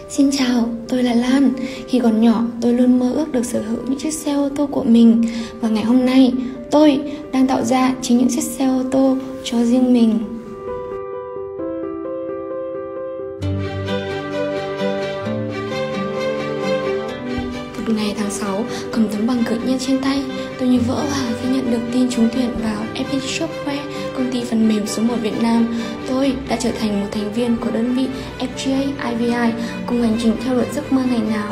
Xin chào, tôi là Lan. Khi còn nhỏ, tôi luôn mơ ước được sở hữu những chiếc xe ô tô của mình. Và ngày hôm nay, tôi đang tạo ra chính những chiếc xe ô tô cho riêng mình. Một ngày tháng 6, cầm tấm bằng cử nhân trên tay, tôi như vỡ hòa khi nhận được tin trúng tuyển vào FPT Software, công ty phần mềm số 1 Việt Nam. Tôi đã trở thành một thành viên của đơn vị FGA IVI, cùng hành trình theo đuổi giấc mơ ngày nào.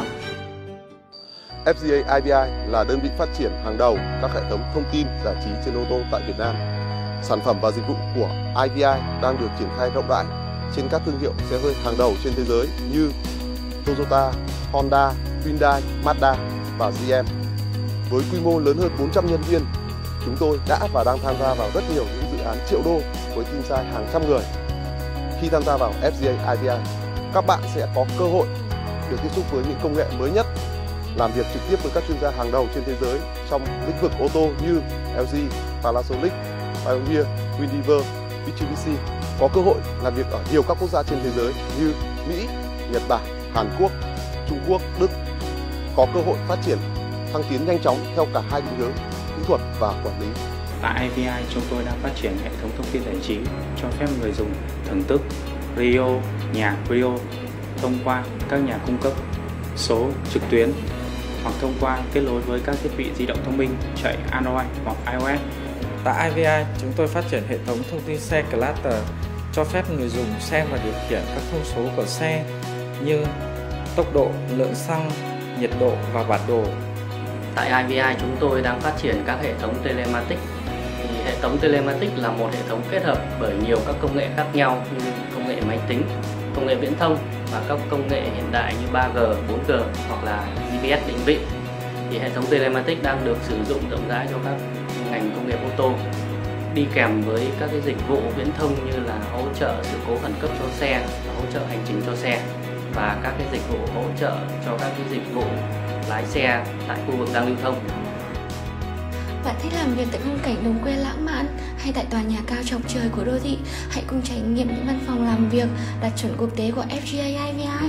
FGA IVI là đơn vị phát triển hàng đầu các hệ thống thông tin giải trí trên ô tô tại Việt Nam. Sản phẩm và dịch vụ của IVI đang được triển khai rộng rãi trên các thương hiệu xe hơi hàng đầu trên thế giới như Toyota, Honda, Hyundai, Mazda và GM. Với quy mô lớn hơn 400 nhân viên, chúng tôi đã và đang tham gia vào rất nhiều những dự án triệu đô với team size hàng trăm người. Khi tham gia vào FGA IVI, các bạn sẽ có cơ hội được tiếp xúc với những công nghệ mới nhất, làm việc trực tiếp với các chuyên gia hàng đầu trên thế giới trong lĩnh vực ô tô như LG, Panasonic, Pioneer, Unilever, Mitsubishi. Có cơ hội làm việc ở nhiều các quốc gia trên thế giới như Mỹ, Nhật Bản, Hàn Quốc, Trung Quốc, Đức. Có cơ hội phát triển, thăng tiến nhanh chóng theo cả hai định hướng kỹ thuật và quản lý. Tại IVI, chúng tôi đang phát triển hệ thống thông tin giải trí cho phép người dùng thưởng thức radio, nhạc radio thông qua các nhà cung cấp số trực tuyến hoặc thông qua kết nối với các thiết bị di động thông minh chạy Android hoặc iOS. Tại IVI, chúng tôi phát triển hệ thống thông tin xe Cluster cho phép người dùng xem và điều khiển các thông số của xe như tốc độ, lượng xăng, nhiệt độ và bản đồ. Tại IVI, chúng tôi đang phát triển các hệ thống telematics. Hệ thống telematics là một hệ thống kết hợp bởi nhiều các công nghệ khác nhau như công nghệ máy tính, công nghệ viễn thông và các công nghệ hiện đại như 3G, 4G hoặc là GPS định vị. Hệ thống telematics đang được sử dụng rộng rãi cho các ngành công nghiệp ô tô, đi kèm với các dịch vụ viễn thông như là hỗ trợ sự cố khẩn cấp cho xe, hỗ trợ hành trình cho xe và các dịch vụ hỗ trợ cho các dịch vụ lái xe tại khu vực đang lưu thông. Bạn thích làm việc tại khung cảnh đồng quê lãng mạn hay tại tòa nhà cao chọc trời của đô thị? Hãy cùng trải nghiệm những văn phòng làm việc đạt chuẩn quốc tế của FGA IVI.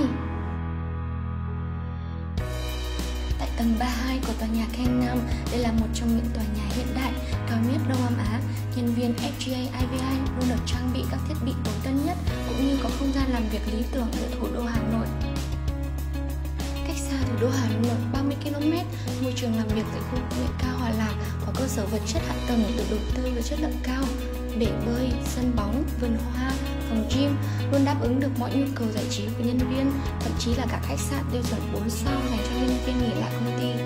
Tại tầng 32 của tòa nhà Gangnam, đây là một trong những tòa nhà hiện đại cao nhất Đông Nam Á. Nhân viên FGA IVI luôn được trang bị các thiết bị tối tân nhất cũng như có không gian làm việc lý tưởng ở thủ đô Hà Nội. Cách xa thủ đô Hà Nội 30 km, môi trường làm việc tại khu công nghệ cao Hòa Lạc có cơ sở vật chất hạ tầng được đầu tư với chất lượng cao, bể bơi, sân bóng, vườn hoa, phòng gym luôn đáp ứng được mọi nhu cầu giải trí của nhân viên, thậm chí là cả khách sạn tiêu chuẩn 4 sao dành cho nhân viên nghỉ lại công ty.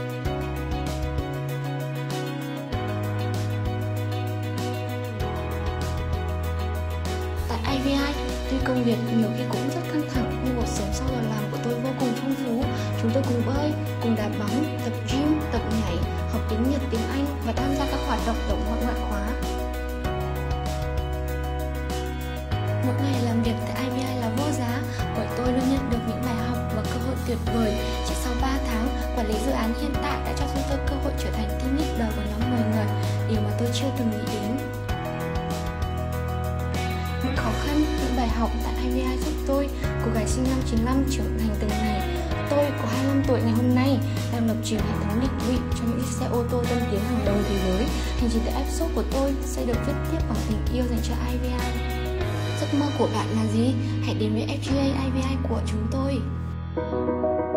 Tại IVI, tuy công việc nhiều khi cũng rất căng thẳng nhưng cuộc sống sau giờ làm của tôi vô cùng phong phú. Chúng tôi cùng bơi, cùng đá bóng, tập gym, tập nhảy, học tiếng Nhật, tiếng Anh và tham gia các hoạt động tổng hội ngoại khóa. Một ngày làm việc tại IVI là vô giá bởi tôi luôn nhận được những bài học và cơ hội tuyệt vời. Chỉ sau 3 tháng, quản lý dự án hiện tại đã cho chúng tôi cơ hội trở thành team leader của nhóm 10 người, điều mà tôi chưa từng nghĩ đến. Những khó khăn, những bài học tại IVI giúp tôi, cô gái sinh năm 95 trưởng thành từng ngày. Tôi có 25 tuổi ngày hôm nay đang lập trình hệ thống định vị cho những xe ô tô tân tiến hàng đầu thế giới. Hành trình tại F-Shop của tôi sẽ được viết tiếp bằng tình yêu dành cho IVI. Giấc mơ của bạn là gì? Hãy đến với FGA IVI của chúng tôi.